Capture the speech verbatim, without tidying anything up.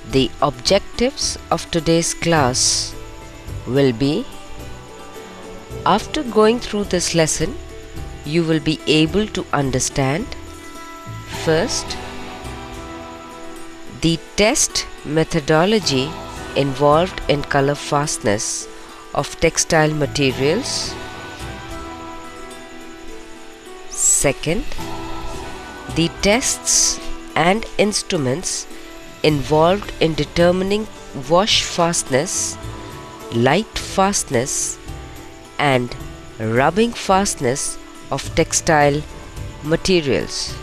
The objectives of today's class will be, after going through this lesson, you will be able to understand first the test methodology involved in color fastness of textile materials. Second, the tests and instruments involved in determining wash fastness, light fastness and rubbing fastness of textile materials.